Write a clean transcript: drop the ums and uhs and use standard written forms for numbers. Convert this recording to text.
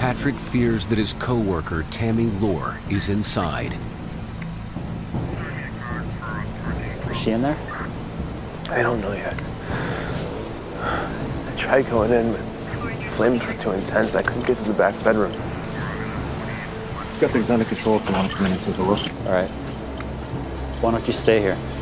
Patrick fears that his co-worker, Tammy Lore, is inside. Is she in there? I don't know yet. I tried going in, but flames were too intense. I couldn't get to the back bedroom. Got things under control if you want to come in and take a look. All right. Why don't you stay here?